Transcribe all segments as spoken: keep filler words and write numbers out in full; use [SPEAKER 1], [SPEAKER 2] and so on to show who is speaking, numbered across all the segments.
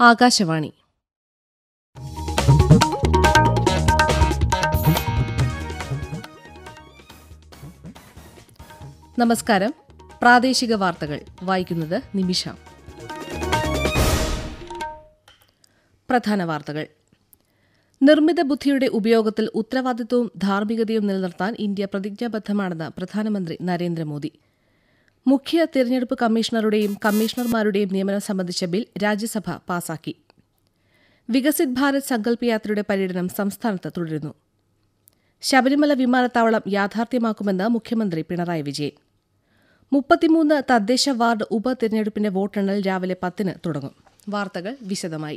[SPEAKER 1] ആകാശവാണി. നമസ്കാരം. പ്രാദേശിക വാർത്തകൾ വായിക്കുന്നത് നിമിഷ. പ്രധാന വാർത്തകൾ. നിർമ്മിത ബുദ്ധിയുടെ ഉപയോഗത്തിൽ ഉത്തരവാദിത്വവും ധാർമ്മികതയും നിലനിർത്താൻ ഇന്ത്യ പ്രതിജ്ഞാബദ്ധമാണെന്ന് പ്രധാനമന്ത്രി നരേന്ദ്രമോദി. മുഖ്യ തെരഞ്ഞെടുപ്പ് കമ്മീഷണറുടെയും കമ്മീഷണർമാരുടെയും നിയമനം സംബന്ധിച്ച ബിൽ രാജ്യസഭ പാസാക്കി. വികസിത് ഭാരത് സങ്കല്പ് യാത്രയുടെ പര്യടനം സംസ്ഥാനത്ത് തുടരുന്നു. ശബരിമല വിമാനത്താവളം യാഥാർത്ഥ്യമാക്കുമെന്ന് മുഖ്യമന്ത്രി പിണറായി വിജയൻ. മുപ്പത്തിമൂന്ന് തദ്ദേശ വാർഡ് ഉപതെരഞ്ഞെടുപ്പിന്റെ വോട്ടെണ്ണൽ രാവിലെ പത്തിന് തുടങ്ങും. വാർത്തകൾ വിശദമായി.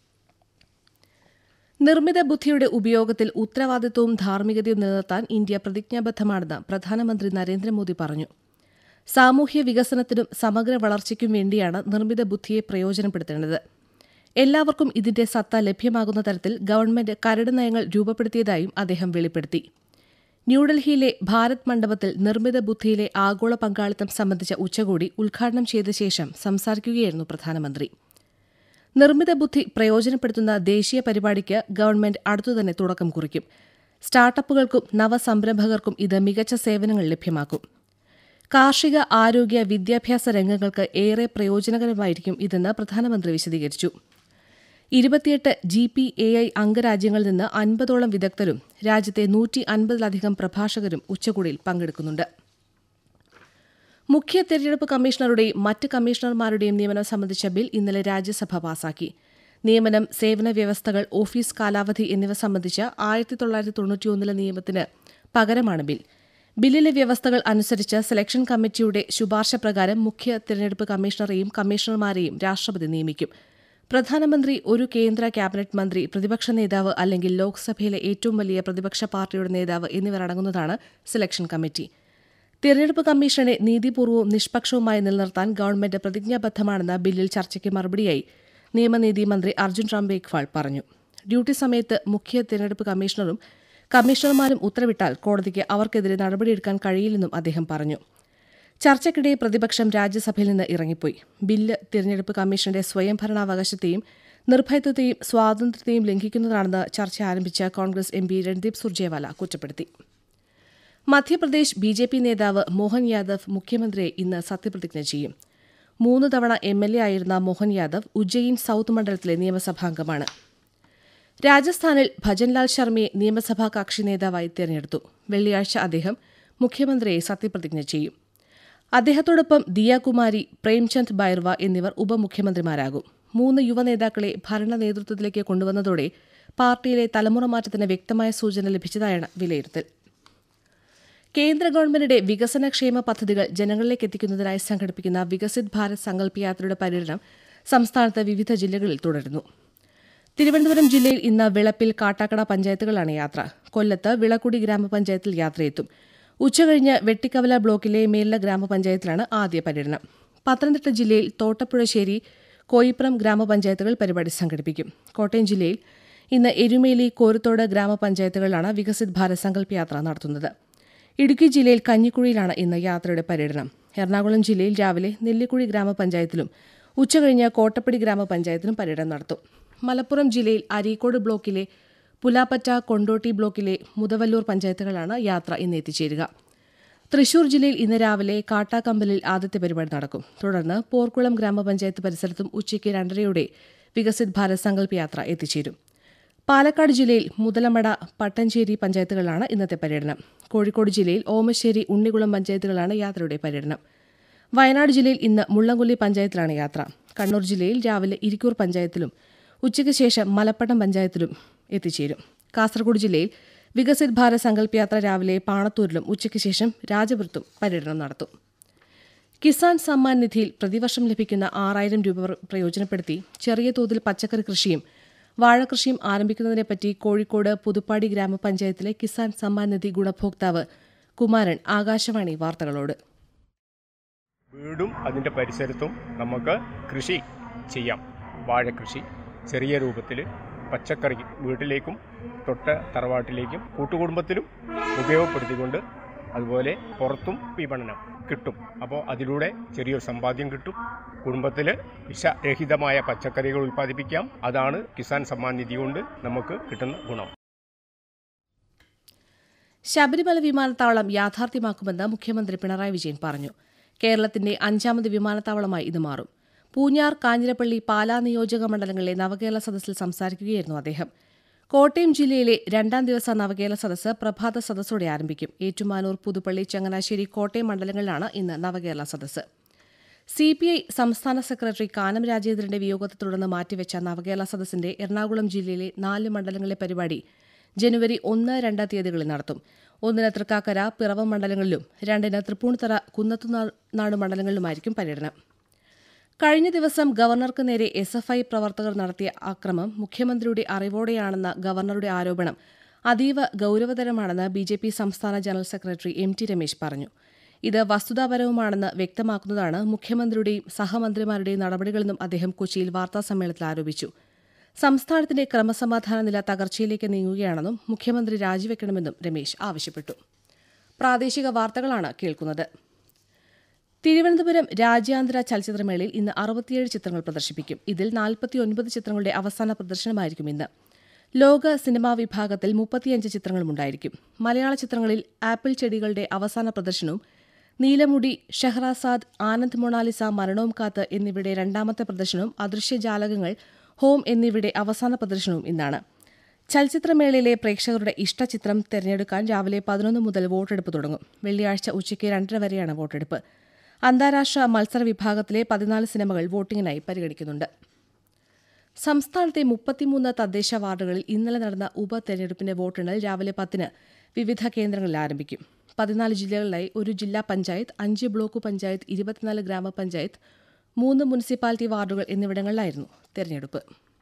[SPEAKER 1] നിർമ്മിത ബുദ്ധിയുടെ ഉപയോഗത്തിൽ ഉത്തരവാദിത്വവും ധാർമ്മികതയും നിലനിർത്താൻ ഇന്ത്യ പ്രതിജ്ഞാബദ്ധമാണെന്ന് പ്രധാനമന്ത്രി നരേന്ദ്രമോദി പറഞ്ഞു. സാമൂഹ്യ വികസനത്തിനും സമഗ്ര വളർച്ചയ്ക്കും വേണ്ടിയാണ് നിർമ്മിത ബുദ്ധിയെ പ്രയോജനപ്പെടുത്തേണ്ടത്. എല്ലാവർക്കും ഇതിന്റെ സത്ത ലഭ്യമാകുന്ന തരത്തിൽ ഗവൺമെന്റ് കരട് നയങ്ങൾ രൂപപ്പെടുത്തിയതായും അദ്ദേഹം വെളിപ്പെടുത്തി. ന്യൂഡൽഹിയിലെ ഭാരത് മണ്ഡപത്തിൽ നിർമ്മിത ബുദ്ധിയിലെ ആഗോള പങ്കാളിത്തം സംബന്ധിച്ച ഉച്ചകോടി ഉദ്ഘാടനം ചെയ്ത ശേഷം സംസാരിക്കുകയായിരുന്നു പ്രധാനമന്ത്രി. നിർമ്മിത ബുദ്ധി പ്രയോജനപ്പെടുത്തുന്ന ദേശീയ പരിപാടിക്ക് ഗവൺമെന്റ് അടുത്തുതന്നെ തുടക്കം കുറിക്കും. സ്റ്റാർട്ടപ്പുകൾക്കും നവസംരംഭകർക്കും ഇത് മികച്ച സേവനങ്ങൾ ലഭ്യമാക്കും. കാർഷിക, ആരോഗ്യ, വിദ്യാഭ്യാസ രംഗങ്ങൾക്ക് ഏറെ പ്രയോജനകരമായിരിക്കും ഇതെന്ന് പ്രധാനമന്ത്രി വിശദീകരിച്ചു. ഇരുപത്തിയെട്ട് ജി പി എ ഐ അംഗരാജ്യങ്ങളിൽ നിന്ന് അൻപതോളം വിദഗ്ധരും രാജ്യത്തെ നൂറ്റി അൻപതിലധികം പ്രഭാഷകരും ഉച്ചകോടിയിൽ പങ്കെടുക്കുന്നുണ്ട്. മുഖ്യ തെരഞ്ഞെടുപ്പ് കമ്മീഷണറുടെയും മറ്റ് കമ്മീഷണർമാരുടെയും നിയമനം സംബന്ധിച്ച ബിൽ ഇന്നലെ രാജ്യസഭ പാസാക്കി. നിയമനം, സേവന വ്യവസ്ഥകൾ, ഓഫീസ് കാലാവധി എന്നിവ സംബന്ധിച്ച ആയിരത്തി തൊള്ളായിരത്തി തൊണ്ണൂറ്റിയൊന്നിലെ നിയമത്തിന് പകരമാണ് ബിൽ. ബില്ലിലെ വ്യവസ്ഥകൾ അനുസരിച്ച് സെലക്ഷൻ കമ്മിറ്റിയുടെ ശുപാർശ പ്രകാരം മുഖ്യ തെരഞ്ഞെടുപ്പ് കമ്മീഷണറെയും കമ്മീഷണർമാരെയും രാഷ്ട്രപതി നിയമിക്കും. പ്രധാനമന്ത്രി, ഒരു കേന്ദ്ര ക്യാബിനറ്റ് മന്ത്രി, പ്രതിപക്ഷ നേതാവ് അല്ലെങ്കിൽ ലോക്സഭയിലെ ഏറ്റവും വലിയ പ്രതിപക്ഷ പാർട്ടിയുടെ നേതാവ് എന്നിവരടങ്ങുന്നതാണ് സെലക്ഷൻ കമ്മിറ്റി. തെരഞ്ഞെടുപ്പ് കമ്മീഷനെ നീതിപൂർവ്വവും നിഷ്പക്ഷവുമായി നിലനിർത്താൻ ഗവൺമെന്റ് പ്രതിജ്ഞാബദ്ധമാണെന്ന് ബില്ലിൽ ചർച്ചയ്ക്ക് മറുപടിയായി നിയമനീതി മന്ത്രി അർജുൻ റാം മേഘ്വാൾ പറഞ്ഞു. ഡ്യൂട്ടി സമയത്ത് മുഖ്യ തെരഞ്ഞെടുപ്പ് കമ്മീഷണറും കമ്മീഷണർമാരും ഉത്തരവിട്ടാൽ കോടതിക്ക് അവർക്കെതിരെ നടപടിയെടുക്കാൻ കഴിയില്ലെന്നും അദ്ദേഹം പറഞ്ഞു. ചർച്ചയ്ക്കിടെ പ്രതിപക്ഷം രാജ്യസഭയിൽ നിന്ന് ഇറങ്ങിപ്പോയി. ബില്ല് തെരഞ്ഞെടുപ്പ് കമ്മീഷന്റെ സ്വയംഭരണാവകാശത്തെയും നിർഭയത്വത്തെയും സ്വാതന്ത്ര്യത്തെയും ലംഘിക്കുന്നതാണെന്ന് ചർച്ച ആരംഭിച്ച കോൺഗ്രസ് എം പി രൺദീപ് സുർജേവാല കുറ്റപ്പെടുത്തി. മധ്യപ്രദേശ് ബി ജെ പി നേതാവ് മോഹൻ യാദവ് മുഖ്യമന്ത്രിയെ ഇന്ന് സത്യപ്രതിജ്ഞ ചെയ്യും. മൂന്ന് തവണ എം എൽ എ ആയിരുന്ന മോഹൻ യാദവ് ഉജ്ജയിൻ സൌത്ത് മണ്ഡലത്തിലെ നിയമസഭാംഗമാണ്. രാജസ്ഥാനിൽ ഭജൻലാൽ ശർമ്മയെ നിയമസഭാ കക്ഷി നേതാവായി തെരഞ്ഞെടുത്തു. വെള്ളിയാഴ്ച അദ്ദേഹം മുഖ്യമന്ത്രിയെ സത്യപ്രതിജ്ഞ ചെയ്യും. അദ്ദേഹത്തോടൊപ്പം ദിയാകുമാരി, പ്രേംചന്ദ് ബൈർവ എന്നിവർ ഉപമുഖ്യമന്ത്രിമാരാകും. മൂന്ന് യുവനേതാക്കളെ ഭരണ നേതൃത്വത്തിലേക്ക് കൊണ്ടുവന്നതോടെ പാർട്ടിയിലെ തലമുറ മാറ്റത്തിന് വ്യക്തമായ സൂചന ലഭിച്ചതായാണ് വിലയിരുത്തൽ. കേന്ദ്ര ഗവൺമെന്റിന്റെ വികസനക്ഷേമ പദ്ധതികൾ ജനങ്ങളിലേക്ക് എത്തിക്കുന്നതിനായി സംഘടിപ്പിക്കുന്ന വികസിത് ഭാരത് സങ്കല്പ് യാത്രയുടെ പര്യടനം സംസ്ഥാനത്ത് വിവിധ ജില്ലകളിൽ തുടരുന്നു. തിരുവനന്തപുരം ജില്ലയിൽ ഇന്ന് വിളപ്പിൽ, കാട്ടാക്കട പഞ്ചായത്തുകളാണ് യാത്ര. കൊല്ലത്ത് വിളക്കുടി ഗ്രാമപഞ്ചായത്തിൽ യാത്രയെത്തും. ഉച്ചകഴിഞ്ഞ് വെട്ടിക്കവല ബ്ലോക്കിലെ മേല ഗ്രാമപഞ്ചായത്തിലാണ് ആദ്യ പര്യടനം. പത്തനംതിട്ട ജില്ലയിൽ തോട്ടപ്പുഴശ്ശേരി, കോയിപ്പുറം ഗ്രാമപഞ്ചായത്തുകൾ പരിപാടി സംഘടിപ്പിക്കും. കോട്ടയം ജില്ലയിൽ ഇന്ന് എരുമേലി, കോരുത്തോട് ഗ്രാമപഞ്ചായത്തുകളിലാണ് വികസിത് ഭാരത് സങ്കല്പ് യാത്ര നടത്തുന്നത്. ഇടുക്കി ജില്ലയിൽ കഞ്ഞിക്കുഴിയിലാണ് ഇന്ന് യാത്രയുടെ പര്യടനം. എറണാകുളം ജില്ലയിൽ രാവിലെ നെല്ലിക്കുഴി ഗ്രാമപഞ്ചായത്തിലും ഉച്ചകഴിഞ്ഞ് കോട്ടപ്പടി ഗ്രാമപഞ്ചായത്തിലും പര്യടനം നടത്തും. മലപ്പുറം ജില്ലയിൽ അരീക്കോട് ബ്ലോക്കിലെ പുലാപ്പറ്റ, കൊണ്ടോട്ടി ബ്ലോക്കിലെ മുതവല്ലൂർ പഞ്ചായത്തുകളാണ് യാത്ര ഇന്ന് എത്തിച്ചേരുക. തൃശൂർ ജില്ലയിൽ ഇന്ന് രാവിലെ കാട്ടാക്കമ്പലിൽ ആദ്യത്തെ പരിപാടി നടക്കും. തുടർന്ന് പോർക്കുളം ഗ്രാമപഞ്ചായത്ത് പരിസരത്തും ഉച്ചയ്ക്ക് രണ്ടരയോടെ വികസിത് ഭാരത് സങ്കല്പ് യാത്ര എത്തിച്ചേരും. പാലക്കാട് ജില്ലയിൽ മുതലമട, പട്ടഞ്ചേരി പഞ്ചായത്തുകളാണ് ഇന്നത്തെ പര്യടനം. കോഴിക്കോട് ജില്ലയിൽ ഓമശ്ശേരി, ഉണ്ണികുളം പഞ്ചായത്തുകളാണ് യാത്രയുടെ പര്യടനം. വയനാട് ജില്ലയിൽ ഇന്ന് മുള്ളംകൊല്ലി പഞ്ചായത്തിലാണ് യാത്ര. കണ്ണൂർ ജില്ലയിൽ രാവിലെ ഇരിക്കൂർ പഞ്ചായത്തിലും ഉച്ചയ്ക്ക് ശേഷം മലപ്പട്ടം പഞ്ചായത്തിലും എത്തിച്ചേരും. കാസർഗോഡ് ജില്ലയിൽ വികസിത് ഭാരത് സങ്കല്പ് യാത്ര രാവിലെ പാണത്തൂരിലും ഉച്ചയ്ക്ക് ശേഷം രാജപുരത്തും പര്യടനം നടത്തും. കിസാൻ സമ്മാൻ നിധിയിൽ പ്രതിവർഷം ലഭിക്കുന്ന ആറായിരം രൂപ പ്രയോജനപ്പെടുത്തി ചെറിയ തോതിൽ പച്ചക്കറി കൃഷിയും വാഴകൃഷിയും ആരംഭിക്കുന്നതിനെപ്പറ്റി കോഴിക്കോട് പുതുപ്പാടി ഗ്രാമപഞ്ചായത്തിലെ കിസാൻ സമ്മാൻ നിധി ഗുണഭോക്താവ് കുമാരൻ ആകാശവാണി വാർത്തകളോട്.
[SPEAKER 2] വീടും അതിൻ്റെ പരിസരത്തും നമുക്ക് കൃഷി ചെയ്യാം. വാഴകൃഷി ചെറിയ രൂപത്തിൽ, പച്ചക്കറി വീട്ടിലേക്കും തൊട്ട് തറവാട്ടിലേക്കും കൂട്ടുകുടുംബത്തിലും ഉപയോഗപ്പെടുത്തിക്കൊണ്ട് അതുപോലെ പുറത്തും വിപണനം കിട്ടും. അപ്പോൾ അതിലൂടെ ചെറിയൊരു സമ്പാദ്യം കിട്ടും. കുടുംബത്തിൽ വിഷരഹിതമായ പച്ചക്കറികൾ ഉൽപ്പാദിപ്പിക്കാം. അതാണ് കിസാൻ സമ്മാൻ നിധി കൊണ്ട് നമുക്ക് കിട്ടുന്ന ഗുണം.
[SPEAKER 1] ശബരിമല വിമാനത്താവളം യാഥാർത്ഥ്യമാക്കുമെന്ന് മുഖ്യമന്ത്രി പിണറായി വിജയൻ പറഞ്ഞു. കേരളത്തിന്റെ അഞ്ചാമത് വിമാനത്താവളമായി ഇത് മാറും. പൂഞ്ഞാർ, കാഞ്ഞിരപ്പള്ളി, പാലാ നിയോജക മണ്ഡലങ്ങളിലെ നവകേരള സദസ്സിൽ സംസാരിക്കുകയായിരുന്നു അദ്ദേഹം. കോട്ടയം ജില്ലയിലെ രണ്ടാം ദിവസ നവകേരള സദസ്സ് പ്രഭാത സദസ്സോടെ ആരംഭിക്കും. ഏറ്റുമാനൂർ, പുതുപ്പള്ളി, ചങ്ങനാശ്ശേരി, കോട്ടയം മണ്ഡലങ്ങളിലാണ് ഇന്ന് നവകേരള സദസ്സ്. സിപിഐ സംസ്ഥാന സെക്രട്ടറി കാനം രാജേന്ദ്രന്റെ വിയോഗത്തെ തുടർന്ന് മാറ്റിവെച്ച നവകേരള സദസ്സിന്റെ എറണാകുളം ജില്ലയിലെ നാല് മണ്ഡലങ്ങളിലെ പരിപാടി ജനുവരി ഒന്ന് രണ്ട് തീയതികളിൽ നടത്തും. ഒന്നിന് തൃക്കാക്കര, പിറവം മണ്ഡലങ്ങളിലും രണ്ടിന് തൃപ്പൂണിത്തറ, കുന്നത്തുനാട് മണ്ഡലങ്ങളിലുമായിരിക്കും പര്യടനം. കഴിഞ്ഞ ദിവസം ഗവർണർക്ക് നേരെ എസ് എഫ് ഐ പ്രവർത്തകർ നടത്തിയ അക്രമം മുഖ്യമന്ത്രിയുടെ അറിവോടെയാണെന്ന ഗവർണറുടെ ആരോപണം അതീവ ഗൌരവതരമാണെന്ന് ബി ജെ പി സംസ്ഥാന general secretary M T Ramesh പറഞ്ഞു. ഇത് വസ്തുതാപരവുമാണെന്ന് വ്യക്തമാക്കുന്നതാണ് മുഖ്യമന്ത്രിയുടെയും സഹമന്ത്രിമാരുടെയും നടപടികളെന്നും അദ്ദേഹം കൊച്ചിയിൽ വാർത്താസമ്മേളനത്തിൽ ആരോപിച്ചു. സംസ്ഥാനത്തിന്റെ ക്രമസമാധാന നില തകർച്ചയിലേക്ക് നീങ്ങുകയാണെന്നും മുഖ്യമന്ത്രി രാജിവെക്കണമെന്നും രമേശ് ആവശ്യപ്പെട്ടു. പ്രാദേശിക വാർത്തകളാണ് കേൾക്കുന്നത്. തിരുവനന്തപുരം രാജ്യാന്തര ചലച്ചിത്രമേളയിൽ ഇന്ന് അറുപത്തിയേഴ് ചിത്രങ്ങൾ പ്രദർശിപ്പിക്കും. ഇതിൽ നാൽപ്പത്തിയൊൻപത് ചിത്രങ്ങളുടെ അവസാന പ്രദർശനമായിരിക്കും ഇന്ന്. ലോക സിനിമാ വിഭാഗത്തിൽ മുപ്പത്തിയഞ്ച് ചിത്രങ്ങളുമുണ്ടായിരിക്കും. മലയാള ചിത്രങ്ങളിൽ ആപ്പിൾ ചെടികളുടെ അവസാന പ്രദർശനവും നീലമുടി, ഷെഹ്റാസാദ്, ആനന്ദ് മൊണാലിസ, മരണവും കാത്ത് എന്നിവയുടെ രണ്ടാമത്തെ പ്രദർശനവും അദൃശ്യജാലകങ്ങൾ, ഹോം എന്നിവയുടെ അവസാന പ്രദർശനവും ഇന്നാണ്. ചലച്ചിത്രമേളയിലെ പ്രേക്ഷകരുടെ ഇഷ്ടചിത്രം തെരഞ്ഞെടുക്കാൻ രാവിലെ പതിനൊന്ന് മുതൽ വോട്ടെടുപ്പ് തുടങ്ങും. വെള്ളിയാഴ്ച ഉച്ചയ്ക്ക് രണ്ടര വരെയാണ് വോട്ടെടുപ്പ്. അന്താരാഷ്ട്ര മത്സര വിഭാഗത്തിലെ പതിനാല് സിനിമകൾ വോട്ടിംഗിനായി പരിഗണിക്കുന്നുണ്ട്. സംസ്ഥാനത്തെ മുപ്പത്തിമൂന്ന് തദ്ദേശ വാർഡുകളിൽ ഇന്നലെ നടന്ന ഉപതെരഞ്ഞെടുപ്പിന്റെ വോട്ടെണ്ണൽ രാവിലെ പത്തിന് വിവിധ കേന്ദ്രങ്ങളിൽ ആരംഭിക്കും. പതിനാല് ജില്ലകളിലായി ഒരു ജില്ലാ പഞ്ചായത്ത്, അഞ്ച് ബ്ലോക്ക് പഞ്ചായത്ത്, ഇരുപത്തിനാല് ഗ്രാമപഞ്ചായത്ത്, മൂന്ന് മുനിസിപ്പാലിറ്റി വാർഡുകൾ എന്നിവിടങ്ങളിലായിരുന്നു തെരഞ്ഞെടുപ്പ്.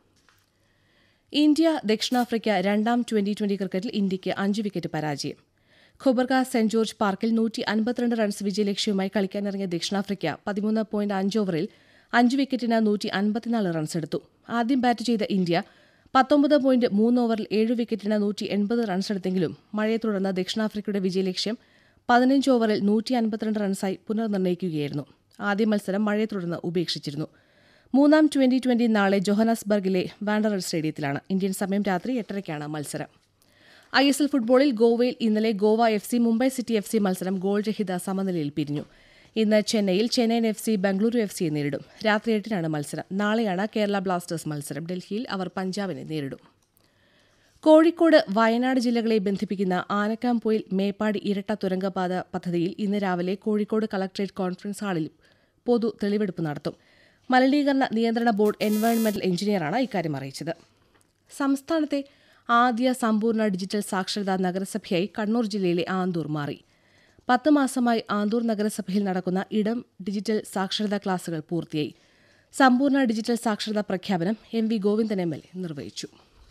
[SPEAKER 1] ഇന്ത്യ ദക്ഷിണാഫ്രിക്ക രണ്ടാം ട്വന്റി ട്വന്റി ക്രിക്കറ്റിൽ ഇന്ത്യയ്ക്ക് അഞ്ച് വിക്കറ്റ് പരാജയം. ഖൊബർഗ സെന്റ് ജോർജ് പാർക്കിൽ നൂറ്റി അൻപത്തിരണ്ട് റൺസ് വിജയലക്ഷ്യവുമായി കളിക്കാനിറങ്ങിയ ദക്ഷിണാഫ്രിക്ക പതിമൂന്ന് പോയിന്റ് അഞ്ച് ഓവറിൽ അഞ്ച് വിക്കറ്റിന് നൂറ്റി അൻപത്തിനാല് റൺസ് എടുത്തു. ആദ്യം ബാറ്റ് ചെയ്ത ഇന്ത്യ പത്തൊമ്പത് പോയിന്റ് മൂന്ന് ഓവറിൽ ഏഴ് വിക്കറ്റിന് നൂറ്റി എൺപത് റൺസ് എടുത്തെങ്കിലും മഴയെ തുടർന്ന് ദക്ഷിണാഫ്രിക്കയുടെ വിജയലക്ഷ്യം പതിനഞ്ച് ഓവറിൽ നൂറ്റി അൻപത്തിരണ്ട് റൺസായി പുനർനിർണ്ണയിക്കുകയായിരുന്നു. ആദ്യ മത്സരം മഴയെ തുടർന്ന് ഉപേക്ഷിച്ചിരുന്നു. മൂന്നാം ട്വന്റി ട്വന്റി നാളെ ജോഹന്നാസ്ബർഗിലെ വാൻഡറർ സ്റ്റേഡിയത്തിലാണ്. ഇന്ത്യൻ സമയം രാത്രി എട്ടരയ്ക്കാണ് മത്സരം. ഐ എസ് എൽ ഫുട്ബോളിൽ ഗോവയിൽ ഇന്നലെ Goa F C Mumbai City F C മത്സരം ഗോൾ രഹിത സമനിലയിൽ പിരിഞ്ഞു. ഇന്ന് ചെന്നൈയിൽ Chennaiyin F C Bengaluru F സിയെ നേരിടും. രാത്രി എട്ടിനാണ് മത്സരം. നാളെയാണ് കേരള ബ്ലാസ്റ്റേഴ്സ് മത്സരം. ഡൽഹിയിൽ അവർ പഞ്ചാബിനെ നേരിടും. കോഴിക്കോട്, വയനാട് ജില്ലകളെ ബന്ധിപ്പിക്കുന്ന ആനക്കാംപൊയിൽ മേപ്പാടി ഇരട്ട തുരങ്കപാത പദ്ധതിയിൽ ഇന്ന് രാവിലെ കോഴിക്കോട് കളക്ടറേറ്റ് കോൺഫറൻസ് ഹാളിൽ പൊതു തെളിവെടുപ്പ് നടത്തും. മലിനീകരണ നിയന്ത്രണ ബോർഡ് എൻവയോൺമെന്റൽ എഞ്ചിനീയറാണ് ഇക്കാര്യം അറിയിച്ചത്. സംസ്ഥാനത്തെ ആദ്യ സമ്പൂർണ്ണ ഡിജിറ്റൽ സാക്ഷരതാ നഗരസഭയായി കണ്ണൂർ ജില്ലയിലെ ആന്തൂർ മാറി. പത്ത് മാസമായി ആന്തൂർ നഗരസഭയിൽ നടക്കുന്ന ഇടം ഡിജിറ്റൽ സാക്ഷരതാ ക്ലാസുകൾ പൂർത്തിയായി. സമ്പൂർണ്ണ ഡിജിറ്റൽ സാക്ഷരതാ പ്രഖ്യാപനം M V Govindan M L A നിർവഹിച്ചു.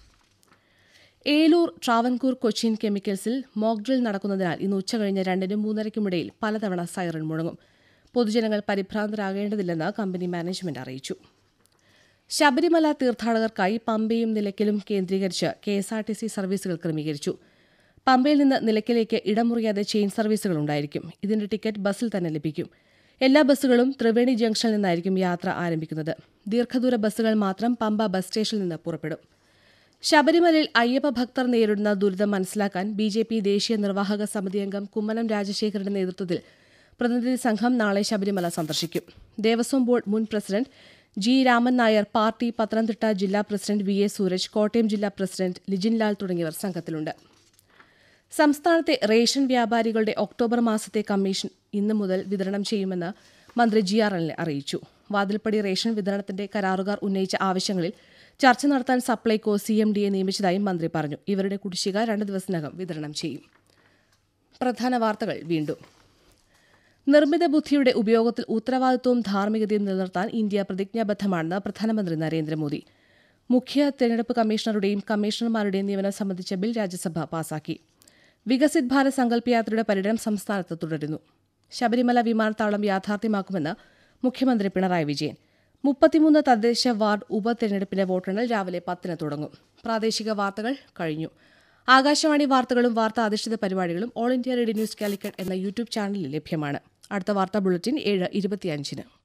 [SPEAKER 1] ഏലൂർ ട്രാവൻകൂർ കൊച്ചിൻ കെമിക്കൽസിൽ മോക്ക് ഡ്രിൽ നടക്കുന്നതിനാൽ ഇന്ന് ഉച്ചകഴിഞ്ഞ് രണ്ടിനും മൂന്നരയ്ക്കുമിടയിൽ പലതവണ സൈറൺ മുഴങ്ങും. പൊതുജനങ്ങൾ പരിഭ്രാന്തരാകേണ്ടതില്ലെന്ന് കമ്പനി മാനേജ്മെന്റ് അറിയിച്ചു. ശബരിമല തീർത്ഥാടകർക്കായി പമ്പയും നിലയ്ക്കലും കേന്ദ്രീകരിച്ച് K S R T C സർവീസുകൾ ക്രമീകരിച്ചു. പമ്പയിൽ നിന്ന് നിലയ്ക്കലേക്ക് ഇടമുറിയാതെ ചെയിൻ സർവീസുകൾ ഉണ്ടായിരിക്കും. ഇതിന്റെ ടിക്കറ്റ് ബസ്സിൽ തന്നെ ലഭിക്കും. എല്ലാ ബസ്സുകളും ത്രിവേണി ജംഗ്ഷനിൽ നിന്നായിരിക്കും യാത്ര ആരംഭിക്കുന്നത്. ദീർഘദൂര ബസ്സുകൾ മാത്രം പമ്പ ബസ് സ്റ്റേഷനിൽ നിന്ന് പുറപ്പെടും. ശബരിമലയിൽ അയ്യപ്പ ഭക്തർ നേരിടുന്ന ദുരിതം മനസ്സിലാക്കാൻ ബി ജെ പി ദേശീയ നിർവാഹക സമിതി അംഗം കുമ്മനം രാജശേഖരന്റെ നേതൃത്വത്തിൽ പ്രതിനിധി സംഘം നാളെ ശബരിമല സന്ദർശിക്കും. ദേവസ്വം ബോർഡ് മുൻ president G Raman Nair, party Pathanamthitta ജില്ലാ president V A Sooraj, Kottayam ജില്ലാ പ്രസിഡന്റ് ലിജിൻ ലാൽ തുടങ്ങിയവർ സംഘത്തിലുണ്ട്. സംസ്ഥാനത്തെ റേഷൻ വ്യാപാരികളുടെ ഒക്ടോബർ മാസത്തെ കമ്മീഷൻ ഇന്നു മുതൽ വിതരണം ചെയ്യുമെന്ന് മന്ത്രി ജി ആർ അനിൽ അറിയിച്ചു. വാതിൽപ്പടി റേഷൻ വിതരണത്തിന്റെ കരാറുകാർ ഉന്നയിച്ച ആവശ്യങ്ങളിൽ ചർച്ച നടത്താൻ സപ്ലൈകോ സി എം ഡിയെ നിയമിച്ചതായും മന്ത്രി പറഞ്ഞു. ഇവരുടെ കുടിശ്ശിക രണ്ട് ദിവസത്തിനകം വിതരണം ചെയ്യും. പ്രധാന വാർത്തകൾ വീണ്ടും. നിർമ്മിത ബുദ്ധിയുടെ ഉപയോഗത്തിൽ ഉത്തരവാദിത്വവും ധാർമ്മികതയും നിലനിർത്താൻ ഇന്ത്യ പ്രതിജ്ഞാബദ്ധമാണെന്ന് പ്രധാനമന്ത്രി നരേന്ദ്രമോദി. മുഖ്യ തെരഞ്ഞെടുപ്പ് കമ്മീഷണറുടെയും കമ്മീഷണർമാരുടെയും നിയമനം സംബന്ധിച്ച ബിൽ രാജ്യസഭ പാസാക്കി. വികസിത് ഭാരത് സങ്കല്പ് യാത്രയുടെ പര്യടനം സംസ്ഥാനത്ത് തുടരുന്നു. ശബരിമല വിമാനത്താവളം യാഥാർത്ഥ്യമാക്കുമെന്ന് മുഖ്യമന്ത്രി പിണറായി വിജയൻ. മുപ്പത്തിമൂന്ന് തദ്ദേശ വാർഡ് ഉപതെരഞ്ഞെടുപ്പിന്റെ വോട്ടെണ്ണൽ രാവിലെ പത്തിന് തുടങ്ങും. പ്രാദേശിക വാർത്തകൾ കഴിഞ്ഞു. ആകാശവാണി വാർത്തകളും വാർത്താ അധിഷ്ഠിത പരിപാടികളും All India Radio News Calicut എന്ന യൂട്യൂബ് ചാനലിൽ ലഭ്യമാണ്. അടുത്ത വാർത്താ ബുള്ളറ്റിൻ ഏഴ് ഇരുപത്തിയഞ്ചിന്.